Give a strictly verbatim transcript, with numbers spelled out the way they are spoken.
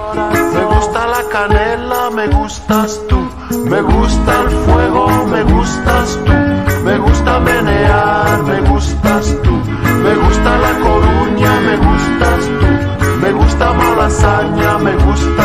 Me gusta la canela, me gustas tú. Me gusta el fuego, me gustas tú. Me gusta menear, me gustas tú. Me gusta La Coruña, me gustas tú. Me gusta Malasaña, me gusta